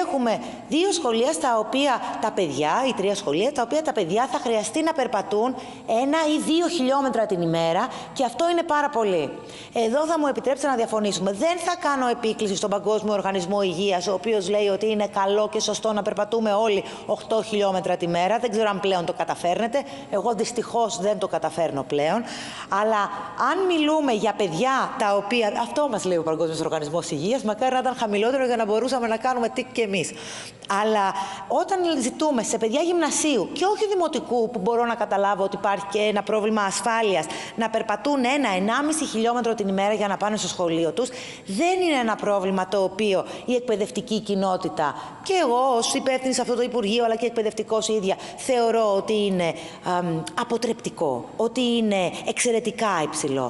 έχουμε 2 σχολεία στα οποία τα παιδιά, ή 3 σχολεία, τα οποία τα παιδιά θα χρειαστεί να περπατούν 1 ή 2 χιλιόμετρα την ημέρα και αυτό είναι πάρα πολύ. Εδώ θα μου επιτρέψετε να διαφωνήσουμε. Δεν θα κάνω επίκληση στον Παγκόσμιο Οργανισμό Υγείας, ο οποίος λέει ότι είναι καλό και σωστό να περπατούμε όλοι 8 χιλιόμετρα τη μέρα. Δεν ξέρω αν πλέον το καταφέρνετε. Εγώ δυστυχώς δεν το καταφέρνω πλέον. Αλλά αν μιλούμε για παιδιά τα οποία. Αυτό μας λέει ο Παγκόσμιος Οργανισμός Υγείας. Μακάρι να ήταν χαμηλότερο για να μπορούσαμε να κάνουμε τι και εμείς. Αλλά όταν ζητούμε σε παιδιά γυμνασίου και όχι δημοτικού, που μπορώ να καταλάβω ότι υπάρχει και ένα πρόβλημα ασφάλειας, να περπατούν 1-1,5 χιλιόμετρο την ημέρα για να πάνε στο σχολείο τους, δεν είναι ένα πρόβλημα το οποίο η εκπαιδευτική κοινότητα και εγώ ως υπεύθυνη σε αυτό το Υπουργείο, αλλά και εκπαιδευτικός ίδια, θεωρώ ότι είναι αποτρεπτικό, ότι είναι εξαιρετικά υψηλό.